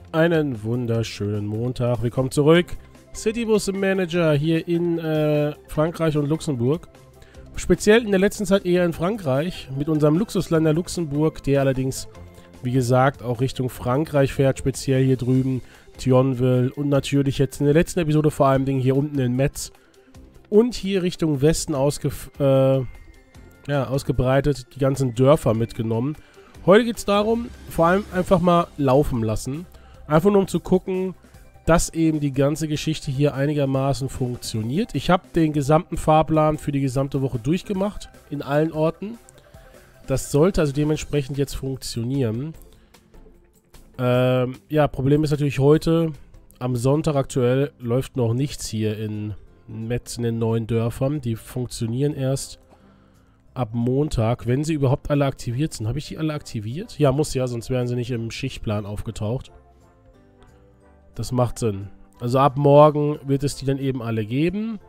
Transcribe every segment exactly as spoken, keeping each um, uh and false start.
Einen wunderschönen Montag. Willkommen zurück. Citybus Manager hier in äh, Frankreich und Luxemburg. Speziell in der letzten Zeit eher in Frankreich. Mit unserem Luxuslander Luxemburg, der allerdings, wie gesagt, auch Richtung Frankreich fährt. Speziell hier drüben Thionville und natürlich jetzt in der letzten Episode vor allem hier unten in Metz. Und hier Richtung Westen ausge äh, ja, ausgebreitet, die ganzen Dörfer mitgenommen. Heute geht es darum, vor allem einfach mal laufen lassen. Einfach nur um zu gucken, dass eben die ganze Geschichte hier einigermaßen funktioniert. Ich habe den gesamten Fahrplan für die gesamte Woche durchgemacht, in allen Orten. Das sollte also dementsprechend jetzt funktionieren. Ähm, ja, Problem ist natürlich heute, am Sonntag aktuell, läuft noch nichts hier in Metz, in den neuen Dörfern. Die funktionieren erst ab Montag, wenn sie überhaupt alle aktiviert sind. Habe ich die alle aktiviert? Ja, muss ja, sonst wären sie nicht im Schichtplan aufgetaucht. Das macht Sinn. Also ab morgen wird es die dann eben alle geben.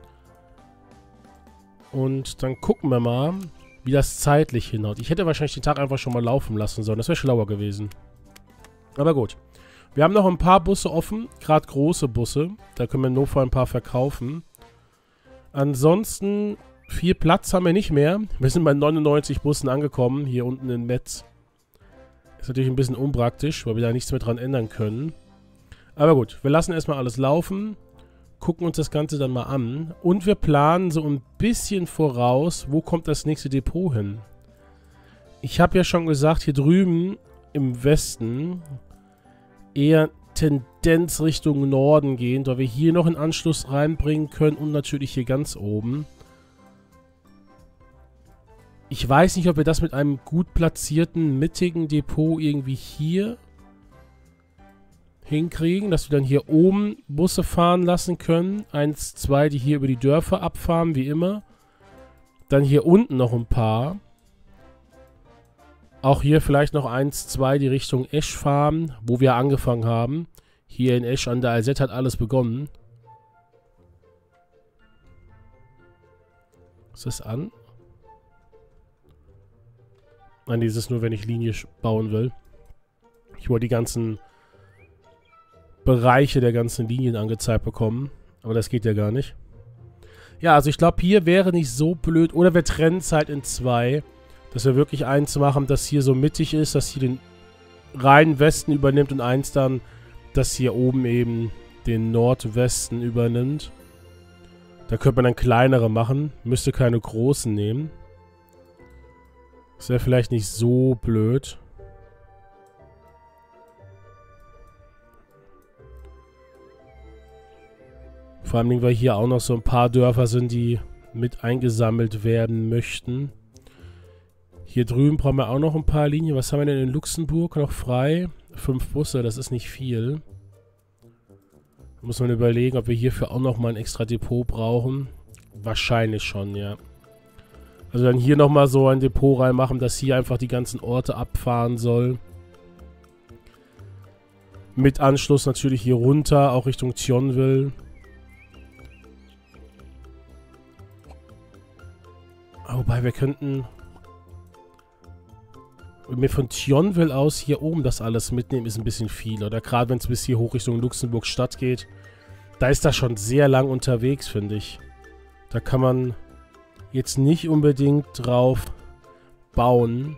Und dann gucken wir mal, wie das zeitlich hinhaut. Ich hätte wahrscheinlich den Tag einfach schon mal laufen lassen sollen. Das wäre schlauer gewesen. Aber gut. Wir haben noch ein paar Busse offen. Gerade große Busse. Da können wir nur vor ein paar verkaufen. Ansonsten, viel Platz haben wir nicht mehr. Wir sind bei neunundneunzig Bussen angekommen. Hier unten in Metz. Ist natürlich ein bisschen unpraktisch, weil wir da nichts mehr dran ändern können. Aber gut, wir lassen erstmal alles laufen, gucken uns das Ganze dann mal an und wir planen so ein bisschen voraus, wo kommt das nächste Depot hin. Ich habe ja schon gesagt, hier drüben im Westen eher Tendenz Richtung Norden gehen, da wir hier noch einen Anschluss reinbringen können und natürlich hier ganz oben. Ich weiß nicht, ob wir das mit einem gut platzierten, mittigen Depot irgendwie hier hinkriegen, dass wir dann hier oben Busse fahren lassen können. Eins, zwei, die hier über die Dörfer abfahren, wie immer. Dann hier unten noch ein paar. Auch hier vielleicht noch eins, zwei, die Richtung Esch fahren, wo wir angefangen haben. Hier in Esch an der A Z hat alles begonnen. Ist das an? Nein, dieses nur, wenn ich Linie bauen will. Ich wollte die ganzen Bereiche der ganzen Linien angezeigt bekommen. Aber das geht ja gar nicht. Ja, also ich glaube, hier wäre nicht so blöd. Oder wir trennen es halt in zwei. Dass wir wirklich eins machen, das hier so mittig ist. Das hier den reinen Westen übernimmt. Und eins dann, das hier oben eben den Nordwesten übernimmt. Da könnte man dann kleinere machen. Müsste keine großen nehmen. Das wäre vielleicht nicht so blöd. Vor allem, weil hier auch noch so ein paar Dörfer sind, die mit eingesammelt werden möchten. Hier drüben brauchen wir auch noch ein paar Linien. Was haben wir denn in Luxemburg noch frei? Fünf Busse, das ist nicht viel. Da muss man überlegen, ob wir hierfür auch noch mal ein extra Depot brauchen. Wahrscheinlich schon, ja. Also dann hier nochmal so ein Depot reinmachen, das hier einfach die ganzen Orte abfahren soll. Mit Anschluss natürlich hier runter, auch Richtung Thionville. Wobei, wir könnten wenn wir von Thionville aus hier oben das alles mitnehmen, ist ein bisschen viel. Oder gerade wenn es bis hier hoch Richtung Luxemburg Stadt geht. Da ist das schon sehr lang unterwegs, finde ich. Da kann man jetzt nicht unbedingt drauf bauen.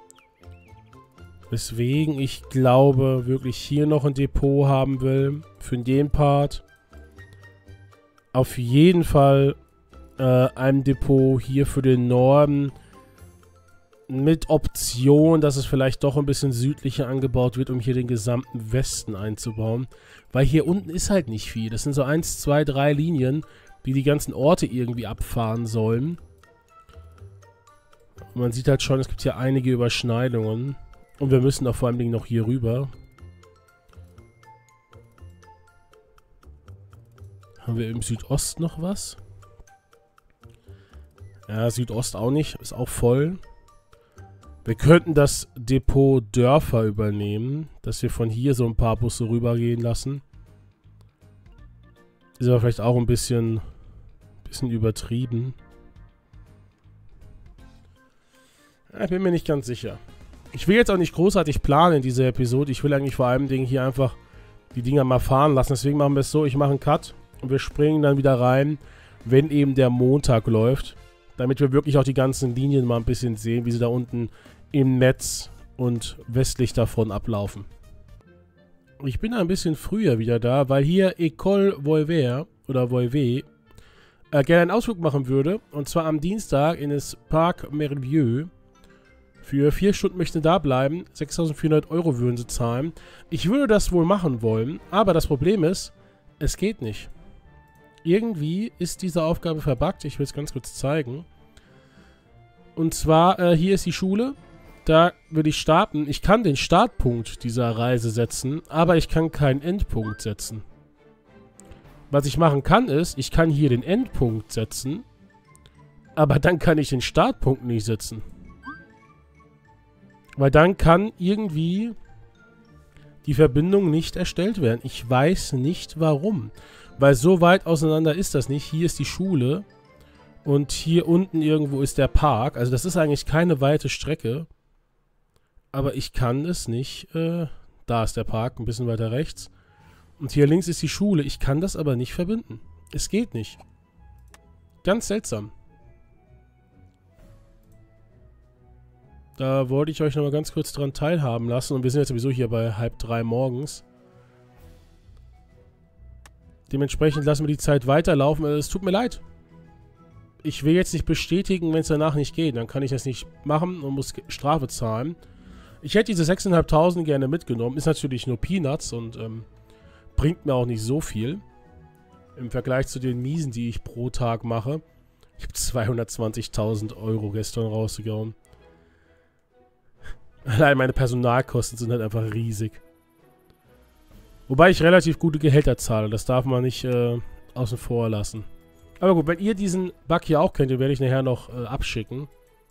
Weswegen ich glaube, wirklich hier noch ein Depot haben will. Für den Part. Auf jeden Fall Äh, ein Depot hier für den Norden mit Option, dass es vielleicht doch ein bisschen südlicher angebaut wird, um hier den gesamten Westen einzubauen. Weil hier unten ist halt nicht viel. Das sind so eins, zwei, drei Linien, die die ganzen Orte irgendwie abfahren sollen. Und man sieht halt schon, es gibt hier einige Überschneidungen. Und wir müssen auch vor allem noch hier rüber. Haben wir im Südosten noch was? Ja, Südost auch nicht. Ist auch voll. Wir könnten das Depot Dörfer übernehmen. Dass wir von hier so ein paar Busse rübergehen lassen. Ist aber vielleicht auch ein bisschen, bisschen übertrieben. Ja, ich bin mir nicht ganz sicher. Ich will jetzt auch nicht großartig planen in dieser Episode. Ich will eigentlich vor allem Dingen hier einfach die Dinger mal fahren lassen. Deswegen machen wir es so, ich mache einen Cut und wir springen dann wieder rein, wenn eben der Montag läuft. Damit wir wirklich auch die ganzen Linien mal ein bisschen sehen, wie sie da unten im Netz und westlich davon ablaufen. Ich bin ein bisschen früher wieder da, weil hier École Volver oder Volver äh, gerne einen Ausflug machen würde. Und zwar am Dienstag in das Parc Merveilleux. Für vier Stunden möchten da bleiben. sechstausendvierhundert Euro würden sie zahlen. Ich würde das wohl machen wollen, aber das Problem ist, es geht nicht. Irgendwie ist diese Aufgabe verbuggt. Ich will es ganz kurz zeigen. Und zwar, äh, hier ist die Schule. Da würde ich starten. Ich kann den Startpunkt dieser Reise setzen, aber ich kann keinen Endpunkt setzen. Was ich machen kann ist, ich kann hier den Endpunkt setzen, aber dann kann ich den Startpunkt nicht setzen. Weil dann kann irgendwie die Verbindung nicht erstellt werden. Ich weiß nicht warum. Weil so weit auseinander ist das nicht. Hier ist die Schule und hier unten irgendwo ist der Park. Also das ist eigentlich keine weite Strecke. Aber ich kann es nicht. Äh, da ist der Park, ein bisschen weiter rechts. Und hier links ist die Schule. Ich kann das aber nicht verbinden. Es geht nicht. Ganz seltsam. Da wollte ich euch nochmal ganz kurz dran teilhaben lassen. Und wir sind jetzt sowieso hier bei halb drei morgens. Dementsprechend lassen wir die Zeit weiterlaufen. Es tut mir leid. Ich will jetzt nicht bestätigen, wenn es danach nicht geht. Dann kann ich das nicht machen und muss Strafe zahlen. Ich hätte diese sechstausendfünfhundert gerne mitgenommen. Ist natürlich nur Peanuts und ähm, bringt mir auch nicht so viel. Im Vergleich zu den Miesen, die ich pro Tag mache. Ich habe zweihundertzwanzigtausend Euro gestern rausgehauen. Allein meine Personalkosten sind halt einfach riesig. Wobei ich relativ gute Gehälter zahle. Das darf man nicht äh, außen vor lassen. Aber gut, wenn ihr diesen Bug hier auch kennt, den werde ich nachher noch äh, abschicken.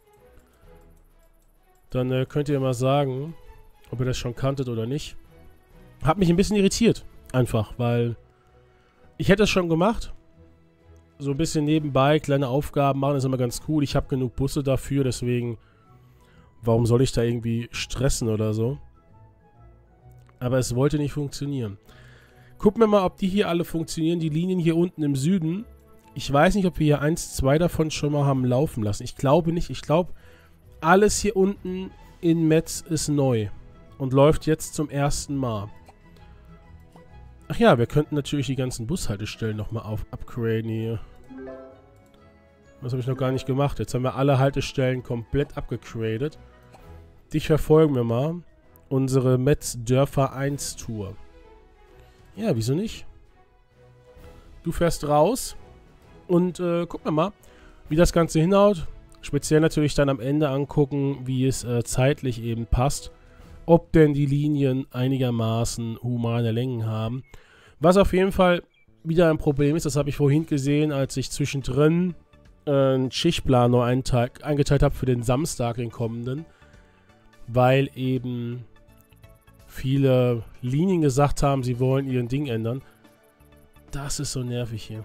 Dann äh, könnt ihr mal sagen, ob ihr das schon kanntet oder nicht. Hat mich ein bisschen irritiert. Einfach, weil ich hätte es schon gemacht. So ein bisschen nebenbei, kleine Aufgaben machen ist immer ganz cool. Ich habe genug Busse dafür, deswegen, warum soll ich da irgendwie stressen oder so? Aber es wollte nicht funktionieren. Gucken wir mal, ob die hier alle funktionieren. Die Linien hier unten im Süden. Ich weiß nicht, ob wir hier eins, zwei davon schon mal haben laufen lassen. Ich glaube nicht. Ich glaube, alles hier unten in Metz ist neu. Und läuft jetzt zum ersten Mal. Ach ja, wir könnten natürlich die ganzen Bushaltestellen nochmal auf upgraden hier. Das habe ich noch gar nicht gemacht. Jetzt haben wir alle Haltestellen komplett abgegradet. Dich verfolgen wir mal. Unsere Metz Dörfer eins Tour. Ja, wieso nicht? Du fährst raus. Und äh, gucken wir mal, wie das Ganze hinhaut. Speziell natürlich dann am Ende angucken, wie es äh, zeitlich eben passt. Ob denn die Linien einigermaßen humane Längen haben. Was auf jeden Fall wieder ein Problem ist, das habe ich vorhin gesehen, als ich zwischendrin äh, einen Schichtplan nur eingeteilt habe für den Samstag, den kommenden. Weil eben viele Linien gesagt haben, sie wollen ihren Ding ändern. Das ist so nervig hier.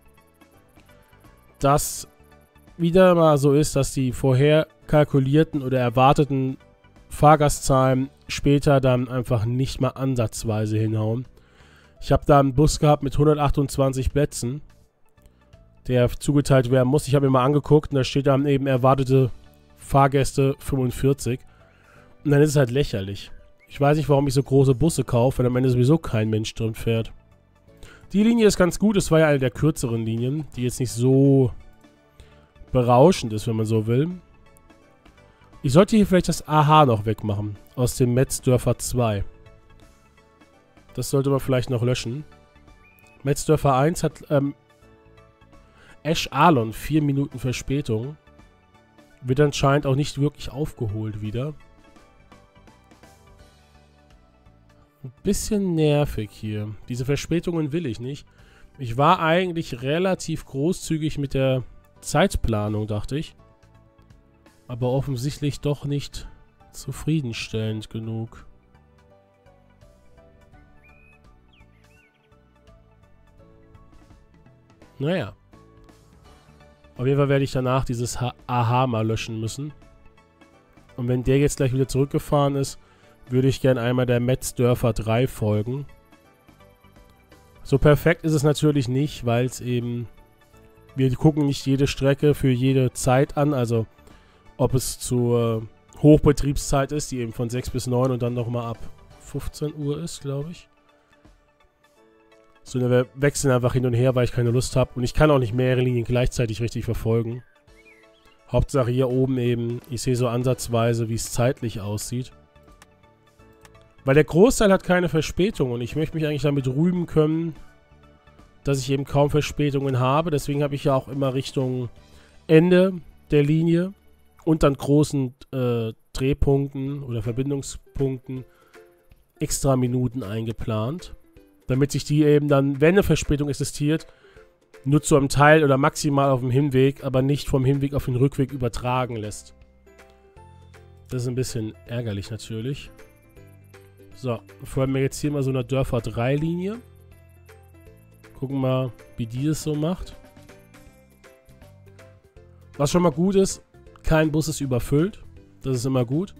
Dass wieder mal so ist, dass die vorher kalkulierten oder erwarteten Fahrgastzahlen später dann einfach nicht mal ansatzweise hinhauen. Ich habe da einen Bus gehabt mit hundertachtundzwanzig Plätzen, der zugeteilt werden muss. Ich habe mir mal angeguckt und da steht dann eben erwartete Fahrgäste fünfundvierzig. Und dann ist es halt lächerlich. Ich weiß nicht, warum ich so große Busse kaufe, wenn am Ende sowieso kein Mensch drin fährt. Die Linie ist ganz gut. Es war ja eine der kürzeren Linien, die jetzt nicht so berauschend ist, wenn man so will. Ich sollte hier vielleicht das A H noch wegmachen. Aus dem Metzdörfer zwei. Das sollte man vielleicht noch löschen. Metzdörfer eins hat ähm, Esch-Alon vier Minuten Verspätung. Wird anscheinend auch nicht wirklich aufgeholt wieder. Ein bisschen nervig hier. Diese Verspätungen will ich nicht. Ich war eigentlich relativ großzügig mit der Zeitplanung, dachte ich. Aber offensichtlich doch nicht zufriedenstellend genug. Naja. Auf jeden Fall werde ich danach dieses A H mal löschen müssen. Und wenn der jetzt gleich wieder zurückgefahren ist, würde ich gerne einmal der Metzdörfer drei folgen. So perfekt ist es natürlich nicht, weil es eben... Wir gucken nicht jede Strecke für jede Zeit an, also ob es zur Hochbetriebszeit ist, die eben von sechs bis neun und dann nochmal ab fünfzehn Uhr ist, glaube ich. So, wir wechseln einfach hin und her, weil ich keine Lust habe. Und ich kann auch nicht mehrere Linien gleichzeitig richtig verfolgen. Hauptsache hier oben eben, ich sehe so ansatzweise, wie es zeitlich aussieht. Weil der Großteil hat keine Verspätung und ich möchte mich eigentlich damit rühmen können, dass ich eben kaum Verspätungen habe. Deswegen habe ich ja auch immer Richtung Ende der Linie und dann großen äh, Drehpunkten oder Verbindungspunkten extra Minuten eingeplant. Damit sich die eben dann, wenn eine Verspätung existiert, nur zu einem Teil oder maximal auf dem Hinweg, aber nicht vom Hinweg auf den Rückweg übertragen lässt. Das ist ein bisschen ärgerlich natürlich. So, folgen wir jetzt hier mal so einer Dörfer drei Linie. Gucken mal, wie die es so macht. Was schon mal gut ist, kein Bus ist überfüllt. Das ist immer gut.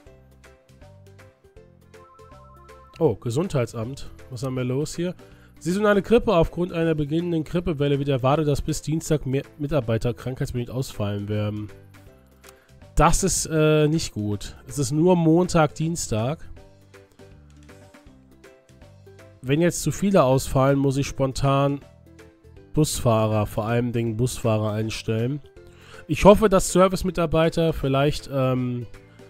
Oh, Gesundheitsamt. Was haben wir los hier? Saisonale Grippe. Aufgrund einer beginnenden Grippewelle wird erwartet, dass bis Dienstag mehr Mitarbeiter krankheitsbedingt ausfallen werden. Das ist äh, nicht gut. Es ist nur Montag, Dienstag. Wenn jetzt zu viele ausfallen, muss ich spontan Busfahrer, vor allem den Busfahrer einstellen. Ich hoffe, dass Service-Mitarbeiter vielleicht ähm,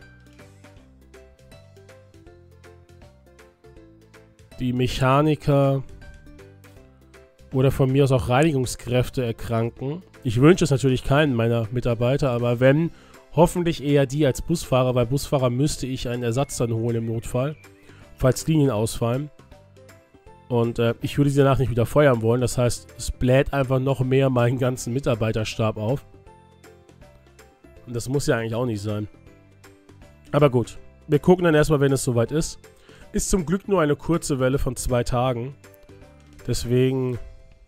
die Mechaniker oder von mir aus auch Reinigungskräfte erkranken. Ich wünsche es natürlich keinen meiner Mitarbeiter, aber wenn, hoffentlich eher die als Busfahrer, weil Busfahrer müsste ich einen Ersatz dann holen im Notfall, falls Linien ausfallen. Und äh, ich würde sie danach nicht wieder feuern wollen, das heißt, es bläht einfach noch mehr meinen ganzen Mitarbeiterstab auf. Und das muss ja eigentlich auch nicht sein. Aber gut, wir gucken dann erstmal, wenn es soweit ist. Ist zum Glück nur eine kurze Welle von zwei Tagen. Deswegen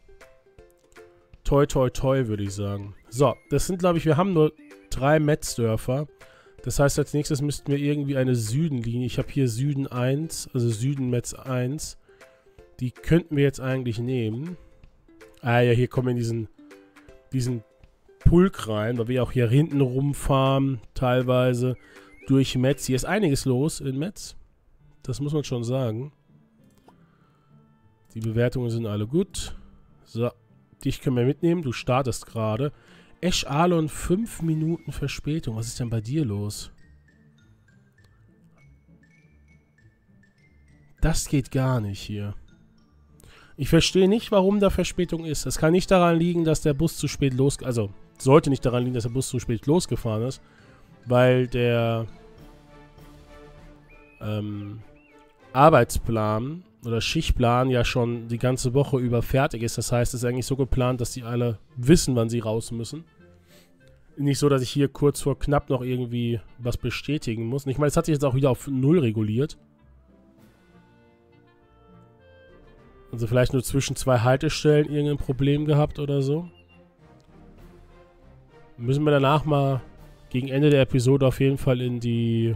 toi toi toi, würde ich sagen. So, das sind, glaube ich, wir haben nur drei Metzdörfer. Das heißt, als nächstes müssten wir irgendwie eine Südenlinie. Ich habe hier Süden eins, also Süden-Metz eins. Die könnten wir jetzt eigentlich nehmen. Ah ja, hier kommen wir in diesen, diesen Pulk rein, weil wir auch hier hinten rumfahren, teilweise durch Metz. Hier ist einiges los in Metz. Das muss man schon sagen. Die Bewertungen sind alle gut. So, dich können wir mitnehmen. Du startest gerade. Esch Alon, fünf Minuten Verspätung. Was ist denn bei dir los? Das geht gar nicht hier. Ich verstehe nicht, warum da Verspätung ist. Es kann nicht daran liegen, dass der Bus zu spät los... Also, sollte nicht daran liegen, dass der Bus zu spät losgefahren ist. Weil der... Ähm... Arbeitsplan oder Schichtplan ja schon die ganze Woche über fertig ist. Das heißt, es ist eigentlich so geplant, dass die alle wissen, wann sie raus müssen. Nicht so, dass ich hier kurz vor knapp noch irgendwie was bestätigen muss. Und ich meine, es hat sich jetzt auch wieder auf null reguliert. Also vielleicht nur zwischen zwei Haltestellen irgendein Problem gehabt oder so. Müssen wir danach mal gegen Ende der Episode auf jeden Fall in die...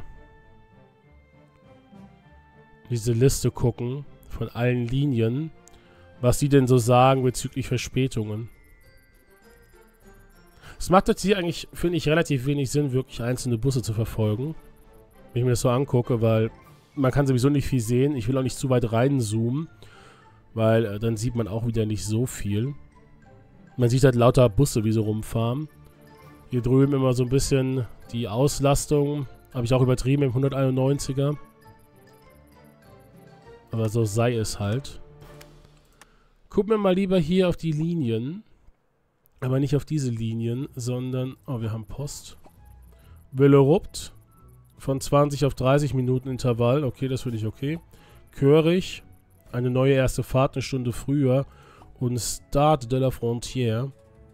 diese Liste gucken von allen Linien, was die denn so sagen bezüglich Verspätungen. Es macht jetzt hier eigentlich, finde ich, relativ wenig Sinn, wirklich einzelne Busse zu verfolgen. Wenn ich mir das so angucke, weil man kann sowieso nicht viel sehen. Ich will auch nicht zu weit reinzoomen, weil äh, dann sieht man auch wieder nicht so viel. Man sieht halt lauter Busse, wie sie rumfahren. Hier drüben immer so ein bisschen die Auslastung. Habe ich auch übertrieben im hunderteinundneunziger. Aber so sei es halt. Gucken wir mal lieber hier auf die Linien. Aber nicht auf diese Linien, sondern... Oh, wir haben Post. Willerupt. Von zwanzig auf dreißig Minuten Intervall. Okay, das finde ich okay. Körig. Eine neue erste Fahrt, eine Stunde früher. Und Stade de la Frontière.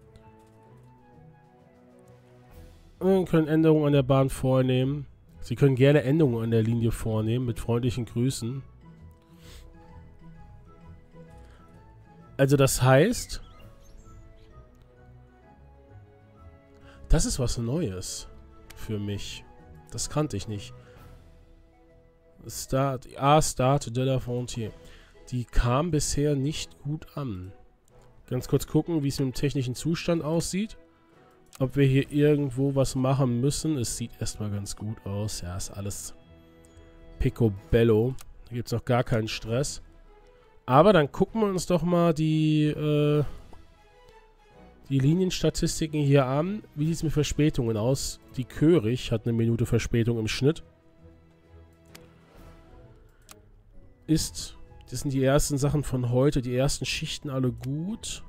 Wir können Änderungen an der Bahn vornehmen. Sie können gerne Änderungen an der Linie vornehmen. Mit freundlichen Grüßen. Also das heißt, das ist was Neues für mich. Das kannte ich nicht. Start, ah, Stade de la Frontière. die kam bisher nicht gut an. Ganz kurz gucken, wie es mit dem technischen Zustand aussieht. Ob wir hier irgendwo was machen müssen. Es sieht erstmal ganz gut aus. Ja, ist alles picobello. Da gibt es noch gar keinen Stress. Aber dann gucken wir uns doch mal die, äh, die Linienstatistiken hier an. Wie sieht es mit Verspätungen aus? Die Körig hat eine Minute Verspätung im Schnitt. Ist, das sind die ersten Sachen von heute. Die ersten Schichten alle gut.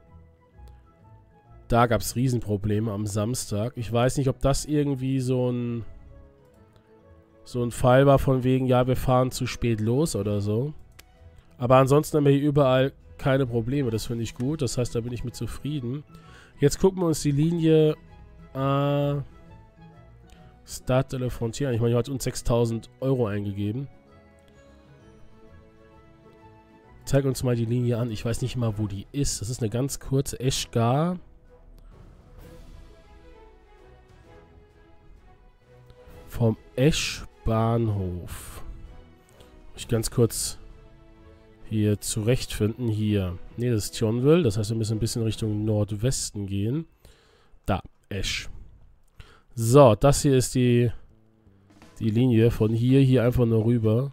Da gab es Riesenprobleme am Samstag. Ich weiß nicht, ob das irgendwie so ein so ein Fall war von wegen, ja, wir fahren zu spät los oder so. Aber ansonsten haben wir hier überall keine Probleme. Das finde ich gut. Das heißt, da bin ich mit zufrieden. Jetzt gucken wir uns die Linie äh, Stade de la Frontière. Ich meine, hier hat uns sechstausend Euro eingegeben. Zeig uns mal die Linie an. Ich weiß nicht mal, wo die ist. Das ist eine ganz kurze Eschgar. Vom Esch-Bahnhof. Muss ich ganz kurz hier zurechtfinden. Hier. Ne, das ist Thionville. Das heißt, wir müssen ein bisschen Richtung Nordwesten gehen. Da. Esch. So, das hier ist die, die Linie. Von hier, hier einfach nur rüber.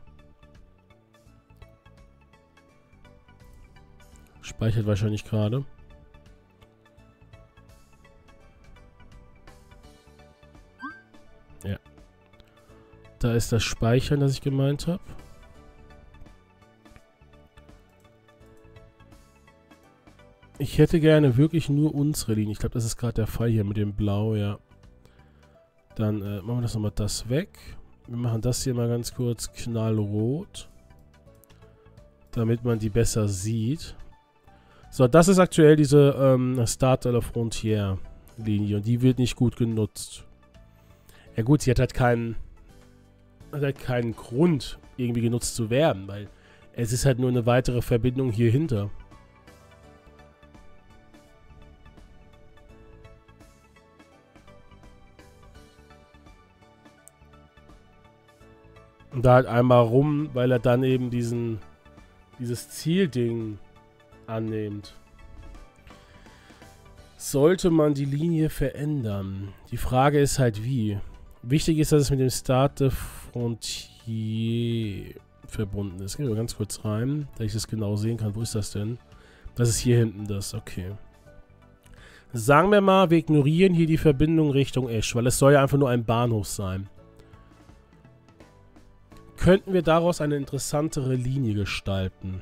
Speichert wahrscheinlich gerade. Ja. Da ist das Speichern, das ich gemeint habe. Ich hätte gerne wirklich nur unsere Linie. Ich glaube, das ist gerade der Fall hier mit dem Blau, ja. Dann äh, machen wir das nochmal das weg. Wir machen das hier mal ganz kurz knallrot. Damit man die besser sieht. So, das ist aktuell diese ähm, Stade de la Frontière Linie. Und die wird nicht gut genutzt. Ja gut, sie hat halt keinen, hat halt keinen Grund, irgendwie genutzt zu werden. Weil es ist halt nur eine weitere Verbindung hier hinter. Und da halt einmal rum, weil er dann eben diesen, dieses Zielding annimmt. Sollte man die Linie verändern? Die Frage ist halt wie. Wichtig ist, dass es mit dem Stade de Frontière verbunden ist. Gehen wir ganz kurz rein, dass ich das genau sehen kann. Wo ist das denn? Das ist hier hinten das, okay. Sagen wir mal, wir ignorieren hier die Verbindung Richtung Esch, weil es soll ja einfach nur ein Bahnhof sein. Könnten wir daraus eine interessantere Linie gestalten?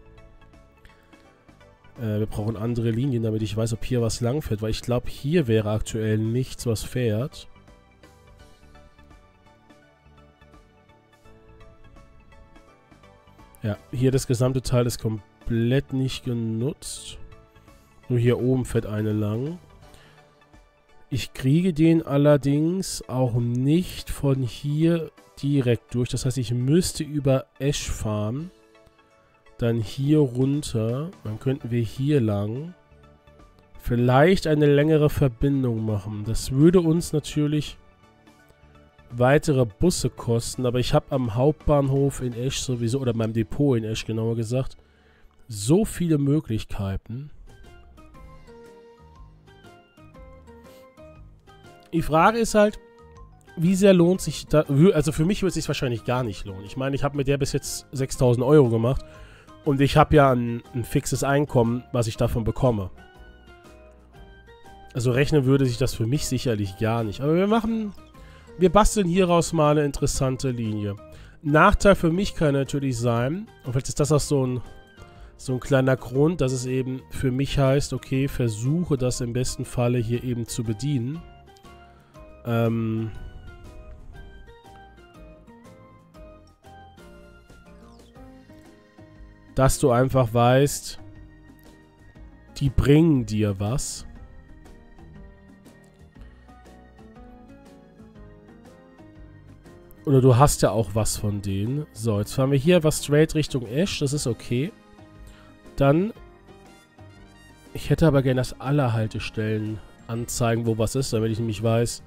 Äh, wir brauchen andere Linien, damit ich weiß, ob hier was lang fährt, weil ich glaube, hier wäre aktuell nichts, was fährt. Ja, hier das gesamte Teil ist komplett nicht genutzt. Nur hier oben fährt eine lang. Ich kriege den allerdings auch nicht von hier direkt durch. Das heißt, ich müsste über Esch fahren. Dann hier runter. Dann könnten wir hier lang. Vielleicht eine längere Verbindung machen. Das würde uns natürlich weitere Busse kosten. Aber ich habe am Hauptbahnhof in Esch sowieso, oder meinem Depot in Esch genauer gesagt, so viele Möglichkeiten. Die Frage ist halt, wie sehr lohnt sich da... Also für mich würde es sich wahrscheinlich gar nicht lohnen. Ich meine, ich habe mit der bis jetzt sechstausend Euro gemacht. Und ich habe ja ein, ein fixes Einkommen, was ich davon bekomme. Also rechnen würde sich das für mich sicherlich gar nicht. Aber wir machen... Wir basteln hieraus mal eine interessante Linie. Nachteil für mich kann natürlich sein, und vielleicht ist das auch so ein, so ein kleiner Grund, dass es eben für mich heißt, okay, versuche das im besten Falle hier eben zu bedienen. Ähm... Dass du einfach weißt, die bringen dir was. Oder du hast ja auch was von denen. So, jetzt fahren wir hier was straight Richtung Esch. Das ist okay. Dann, ich hätte aber gerne, dass alle Haltestellen anzeigen, wo was ist, damit ich nämlich weiß,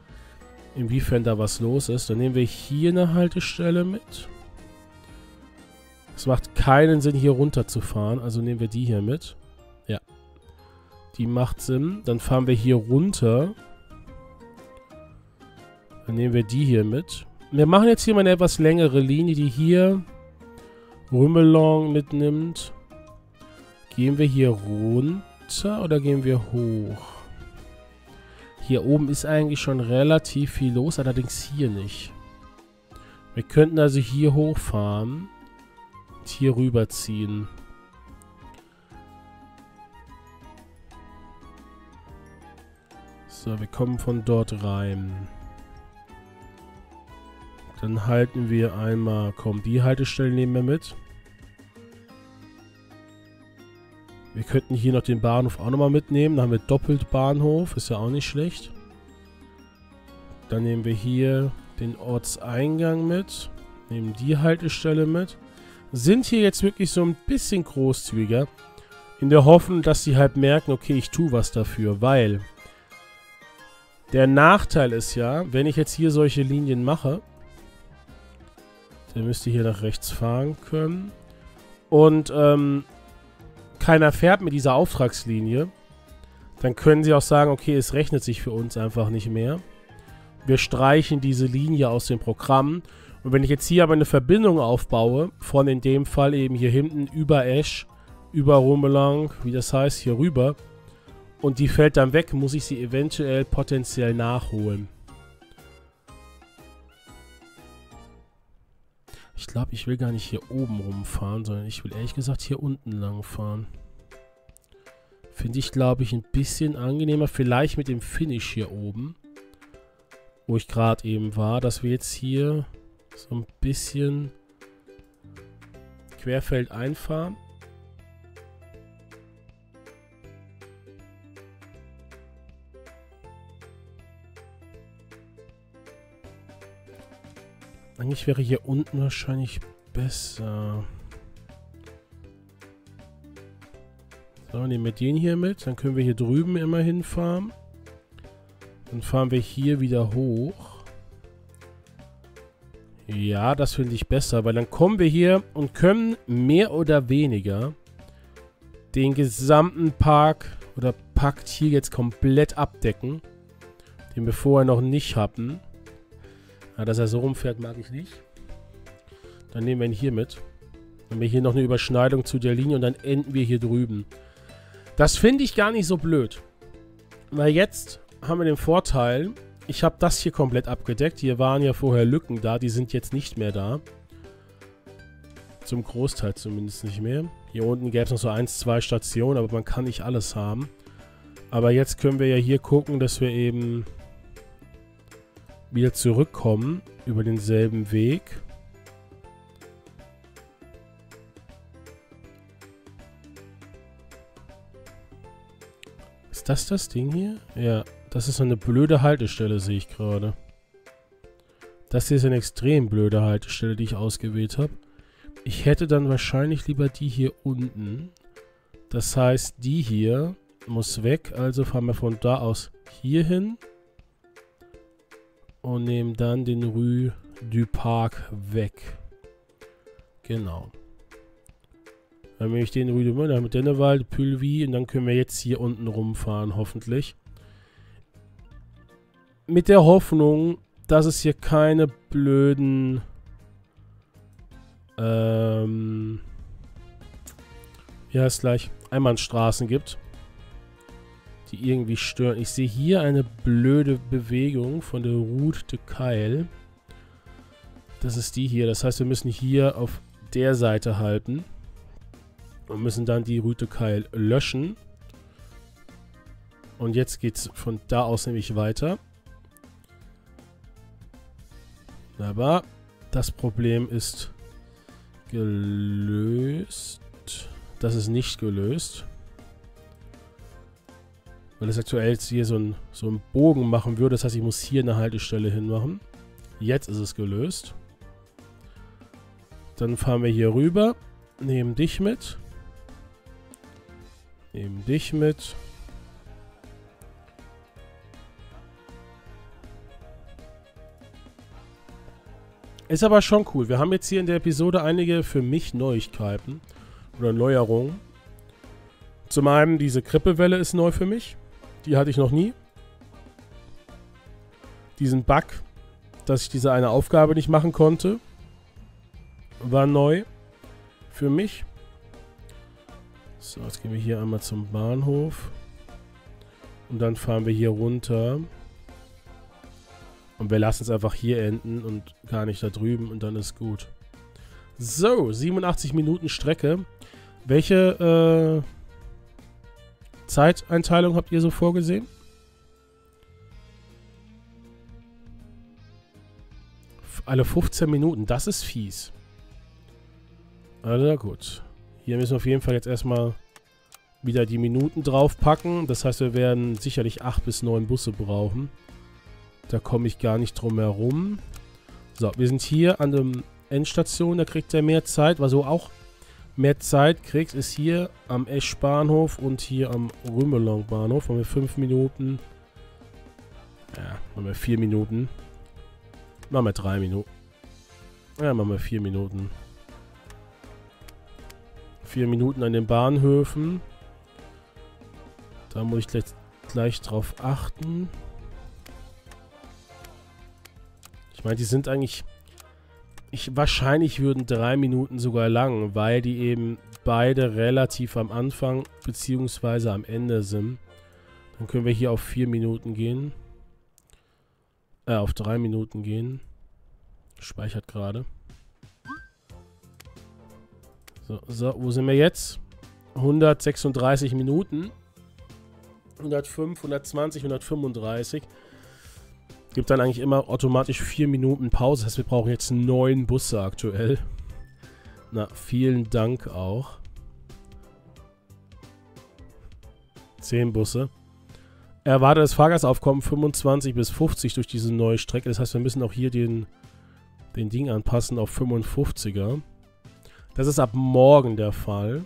inwiefern da was los ist. Dann nehmen wir hier eine Haltestelle mit. Es macht keinen Sinn, hier runter zu fahren. Also nehmen wir die hier mit. Ja. Die macht Sinn. Dann fahren wir hier runter. Dann nehmen wir die hier mit. Wir machen jetzt hier mal eine etwas längere Linie, die hier Rumelong mitnimmt. Gehen wir hier runter oder gehen wir hoch? Hier oben ist eigentlich schon relativ viel los, allerdings hier nicht. Wir könnten also hier hochfahren und hier rüberziehen. So, wir kommen von dort rein. Dann halten wir einmal, komm, die Haltestelle nehmen wir mit. Wir könnten hier noch den Bahnhof auch nochmal mitnehmen. Dann haben wir doppelt Bahnhof, ist ja auch nicht schlecht. Dann nehmen wir hier den Ortseingang mit. Nehmen die Haltestelle mit. Sind hier jetzt wirklich so ein bisschen großzügiger. In der Hoffnung, dass sie halt merken, okay, ich tue was dafür. Weil der Nachteil ist ja, wenn ich jetzt hier solche Linien mache, dann müsst ihr hier nach rechts fahren können. Und ähm, keiner fährt mit dieser Auftragslinie. Dann können sie auch sagen, okay, es rechnet sich für uns einfach nicht mehr. Wir streichen diese Linie aus dem Programm. Und wenn ich jetzt hier aber eine Verbindung aufbaue, von in dem Fall eben hier hinten über Esch, über Rumelang, wie das heißt, hier rüber, und die fällt dann weg, muss ich sie eventuell potenziell nachholen. Ich glaube, ich will gar nicht hier oben rumfahren, sondern ich will ehrlich gesagt hier unten lang fahren. Finde ich, glaube ich, ein bisschen angenehmer. Vielleicht mit dem Finish hier oben, wo ich gerade eben war, dass wir jetzt hier so ein bisschen querfeld einfahren. Eigentlich wäre hier unten wahrscheinlich besser. So, nehmen wir den hier mit. Dann können wir hier drüben immer hinfahren. Dann fahren wir hier wieder hoch. Ja, das finde ich besser, weil dann kommen wir hier und können mehr oder weniger den gesamten Park oder Pakt hier jetzt komplett abdecken, den wir vorher noch nicht hatten. Ja, dass er so rumfährt, mag ich nicht. Dann nehmen wir ihn hier mit. Dann haben wir hier noch eine Überschneidung zu der Linie und dann enden wir hier drüben. Das finde ich gar nicht so blöd. Weil jetzt haben wir den Vorteil, ich habe das hier komplett abgedeckt. Hier waren ja vorher Lücken da, die sind jetzt nicht mehr da. Zum Großteil zumindest nicht mehr. Hier unten gäbe es noch so eins, zwei Stationen, aber man kann nicht alles haben. Aber jetzt können wir ja hier gucken, dass wir eben wieder zurückkommen über denselben Weg. Ist das das Ding hier? Ja, das ist so eine blöde Haltestelle, sehe ich gerade. Das hier ist eine extrem blöde Haltestelle, die ich ausgewählt habe. Ich hätte dann wahrscheinlich lieber die hier unten. Das heißt, die hier muss weg, also fahren wir von da aus hier hin. Und nehmen dann den Rue du Parc weg. Genau. Dann nehme ich den Rue du Parc mit Dennewald, Pülvi und dann können wir jetzt hier unten rumfahren, hoffentlich. Mit der Hoffnung, dass es hier keine blöden ähm, wie heißt gleich, Einbahnstraßen gibt, die irgendwie stören. Ich sehe hier eine blöde Bewegung von der Route de Keil. Das ist die hier. Das heißt, wir müssen hier auf der Seite halten. Und müssen dann die Route de Keil löschen. Und jetzt geht es von da aus nämlich weiter. Aber das Problem ist gelöst. Das ist nicht gelöst. Weil es aktuell jetzt hier so, ein, so einen Bogen machen würde. Das heißt, ich muss hier eine Haltestelle hinmachen. Jetzt ist es gelöst. Dann fahren wir hier rüber. Nehmen dich mit. Nehmen dich mit. Ist aber schon cool. Wir haben jetzt hier in der Episode einige für mich Neuigkeiten oder Neuerungen. Zum einen, diese Krippewelle ist neu für mich. Die hatte ich noch nie. Diesen Bug, dass ich diese eine Aufgabe nicht machen konnte, war neu für mich. So, jetzt gehen wir hier einmal zum Bahnhof. Und dann fahren wir hier runter. Und wir lassen es einfach hier enden und gar nicht da drüben und dann ist gut. So, siebenundachtzig Minuten Strecke. Welche äh, Zeiteinteilung habt ihr so vorgesehen? Alle fünfzehn Minuten, das ist fies. Also gut. Hier müssen wir auf jeden Fall jetzt erstmal wieder die Minuten draufpacken. Das heißt, wir werden sicherlich acht bis neun Busse brauchen. Da komme ich gar nicht drum herum. So, wir sind hier an der Endstation. Da kriegt er mehr Zeit. Was du auch mehr Zeit kriegst, ist hier am Esch-Bahnhof und hier am Rümelong-Bahnhof. Haben wir fünf Minuten. Ja, machen wir vier Minuten. Machen wir drei Minuten. Ja, machen wir vier Minuten. Vier Minuten an den Bahnhöfen. Da muss ich gleich, gleich drauf achten. Ich meine, die sind eigentlich... Ich, wahrscheinlich würden drei Minuten sogar lang, weil die eben beide relativ am Anfang bzw. am Ende sind. Dann können wir hier auf vier Minuten gehen. Äh, auf drei Minuten gehen. Speichert gerade. So, so, wo sind wir jetzt? hundertsechsunddreißig Minuten. hundertfünf, hundertzwanzig, hundertfünfunddreißig. Gibt dann eigentlich immer automatisch vier Minuten Pause. Das heißt, wir brauchen jetzt neun Busse aktuell. Na, vielen Dank auch. zehn Busse. Erwartetes Fahrgastaufkommen fünfundzwanzig bis fünfzig durch diese neue Strecke. Das heißt, wir müssen auch hier den, den Ding anpassen auf fünfundfünfziger. Das ist ab morgen der Fall.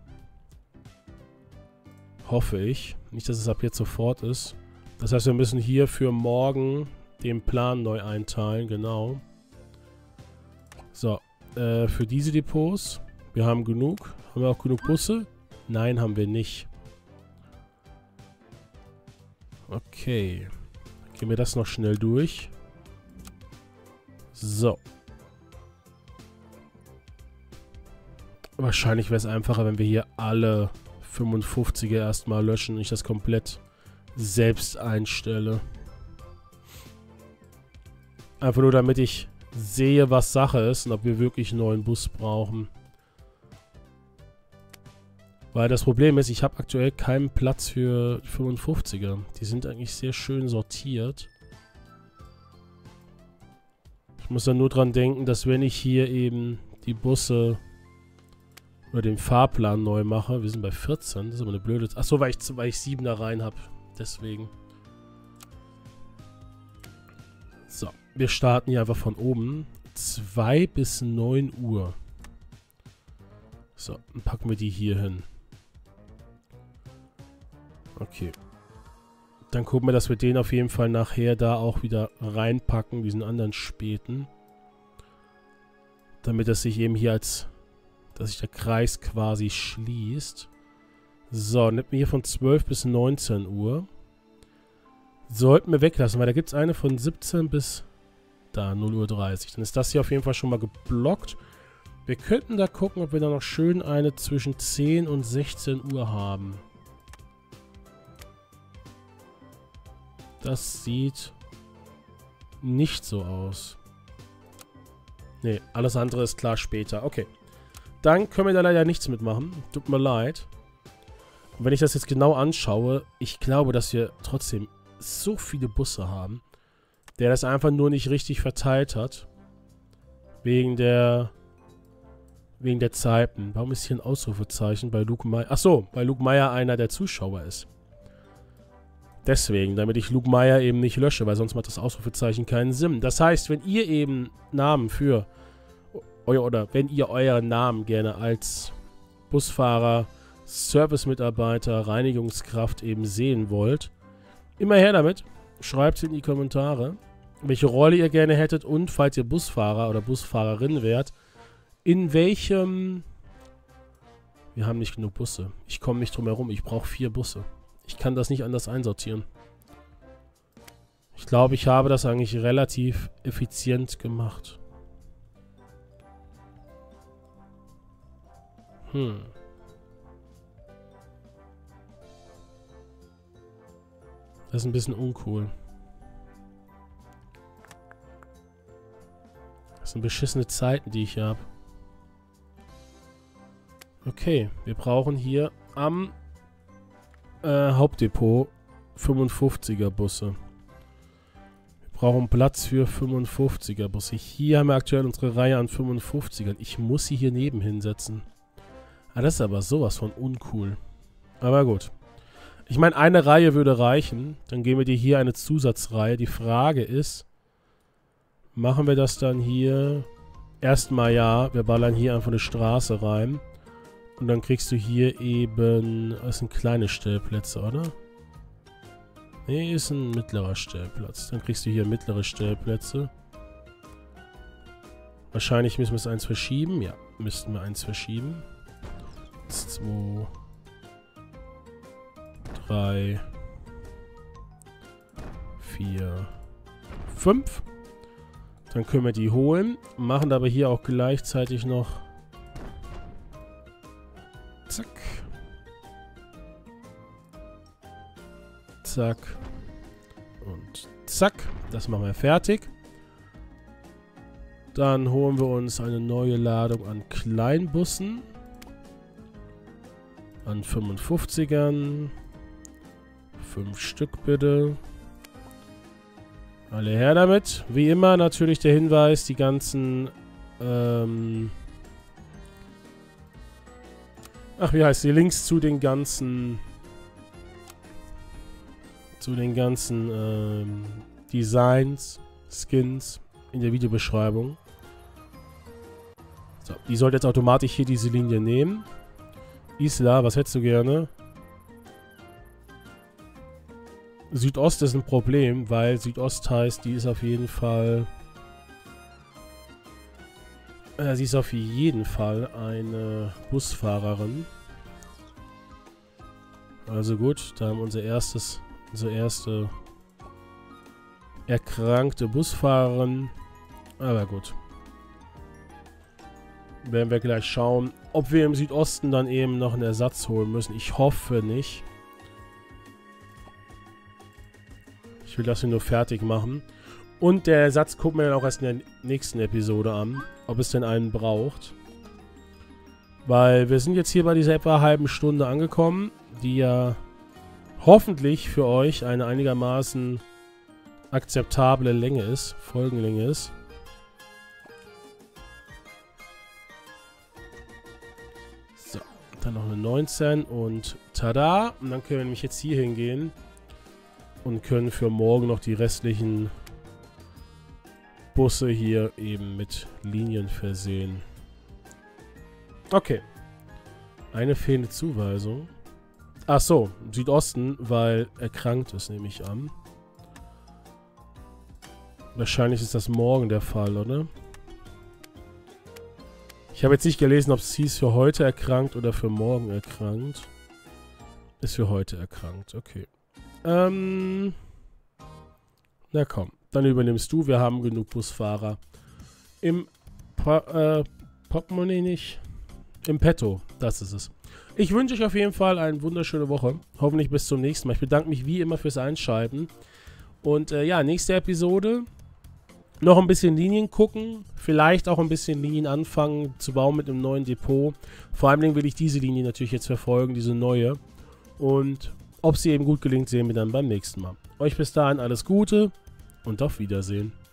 Hoffe ich. Nicht, dass es ab jetzt sofort ist. Das heißt, wir müssen hier für morgen den Plan neu einteilen, genau. So, äh, für diese Depots. Wir haben genug. Haben wir auch genug Busse? Nein, haben wir nicht. Okay. Dann gehen wir das noch schnell durch. So. Wahrscheinlich wäre es einfacher, wenn wir hier alle fünfundfünfziger erstmal löschen und ich das komplett selbst einstelle. Einfach nur, damit ich sehe, was Sache ist und ob wir wirklich einen neuen Bus brauchen. Weil das Problem ist, ich habe aktuell keinen Platz für fünfundfünfziger. Die sind eigentlich sehr schön sortiert. Ich muss dann nur dran denken, dass wenn ich hier eben die Busse oder den Fahrplan neu mache, wir sind bei vierzehn, das ist aber eine blöde... Achso, weil ich, weil ich sieben da rein habe. Deswegen. So, wir starten hier einfach von oben. zwei bis neun Uhr. So, dann packen wir die hier hin. Okay. Dann gucken wir, dass wir den auf jeden Fall nachher da auch wieder reinpacken, diesen anderen Späten. Damit das sich eben hier als... dass sich der Kreis quasi schließt. So, nimmt mir hier von zwölf bis neunzehn Uhr. Sollten wir weglassen, weil da gibt es eine von siebzehn bis da, null Uhr dreißig. Dann ist das hier auf jeden Fall schon mal geblockt. Wir könnten da gucken, ob wir da noch schön eine zwischen zehn und sechzehn Uhr haben. Das sieht nicht so aus. Ne, alles andere ist klar später. Okay. Dann können wir da leider nichts mitmachen. Tut mir leid. Und wenn ich das jetzt genau anschaue, ich glaube, dass wir trotzdem so viele Busse haben, der das einfach nur nicht richtig verteilt hat. Wegen der wegen der Zeiten. Warum ist hier ein Ausrufezeichen bei Luke Meyer? Achso, weil Luke Meyer einer der Zuschauer ist. Deswegen, damit ich Luke Meyer eben nicht lösche, weil sonst macht das Ausrufezeichen keinen Sinn. Das heißt, wenn ihr eben Namen für euer, oder wenn ihr euren Namen gerne als Busfahrer, Servicemitarbeiter, Reinigungskraft eben sehen wollt, immer her damit. Schreibt es in die Kommentare. welche Rolle ihr gerne hättet und falls ihr Busfahrer oder Busfahrerin wärt, in welchem... Wir haben nicht genug Busse. Ich komme nicht drum herum. Ich brauche vier Busse. Ich kann das nicht anders einsortieren. Ich glaube, ich habe das eigentlich relativ effizient gemacht. Hm. Das ist ein bisschen uncool. Das sind beschissene Zeiten, die ich hier habe. Okay, wir brauchen hier am äh, Hauptdepot fünfundfünfziger Busse. Wir brauchen Platz für fünfundfünfziger Busse. Hier haben wir aktuell unsere Reihe an fünfundfünfzigern. Ich muss sie hier neben hinsetzen. Ah, das ist aber sowas von uncool. Aber gut. Ich meine, eine Reihe würde reichen. Dann geben wir dir hier eine Zusatzreihe. Die Frage ist, machen wir das dann hier? Erstmal ja. Wir ballern hier einfach eine Straße rein. Und dann kriegst du hier eben... Das sind kleine Stellplätze, oder? Nee, ist ein mittlerer Stellplatz. Dann kriegst du hier mittlere Stellplätze. Wahrscheinlich müssen wir es eins verschieben. Ja, müssten wir eins verschieben. zwei, drei, vier, fünf. Dann können wir die holen. Machen aber hier auch gleichzeitig noch... Zack. Zack. Und zack. Das machen wir fertig. Dann holen wir uns eine neue Ladung an Kleinbussen. An fünfundfünfzigern. Fünf Stück bitte. Alle her damit. Wie immer natürlich der Hinweis, die ganzen... Ähm Ach, wie heißt die Links zu den ganzen... Zu den ganzen ähm, Designs, Skins in der Videobeschreibung. So, die sollte jetzt automatisch hier diese Linie nehmen. Isla, was hättest du gerne? Südost ist ein Problem, weil Südost heißt, die ist auf jeden Fall... Äh, sie ist auf jeden Fall eine Busfahrerin. Also gut, da haben wir unser erstes, unsere erste erkrankte Busfahrerin. Aber gut. Werden wir gleich schauen, ob wir im Südosten dann eben noch einen Ersatz holen müssen. Ich hoffe nicht. Ich will das hier nur fertig machen. Und der Ersatz gucken wir dann auch erst in der nächsten Episode an, ob es denn einen braucht. Weil wir sind jetzt hier bei dieser etwa halben Stunde angekommen, die ja hoffentlich für euch eine einigermaßen akzeptable Länge ist, Folgenlänge ist. So, dann noch eine neunzehn und tada! Und dann können wir nämlich jetzt hier hingehen und können für morgen noch die restlichen Busse hier eben mit Linien versehen. Okay. Eine fehlende Zuweisung. Ach so, Südosten, weil erkrankt ist, nehme ich an. Wahrscheinlich ist das morgen der Fall, oder? Ich habe jetzt nicht gelesen, ob es hieß für heute erkrankt oder für morgen erkrankt. Ist für heute erkrankt, okay. Ähm. Na komm. Dann übernimmst du. Wir haben genug Busfahrer. Im pa äh, Portemonnaie nicht. Im Petto. Das ist es. Ich wünsche euch auf jeden Fall eine wunderschöne Woche. Hoffentlich bis zum nächsten Mal. Ich bedanke mich wie immer fürs Einschalten. Und äh, ja, nächste Episode. Noch ein bisschen Linien gucken. Vielleicht auch ein bisschen Linien anfangen zu bauen mit einem neuen Depot. Vor allem will ich diese Linie natürlich jetzt verfolgen. Diese neue. Und ob sie eben gut gelingt, sehen wir dann beim nächsten Mal. Euch bis dahin alles Gute. Und auf Wiedersehen.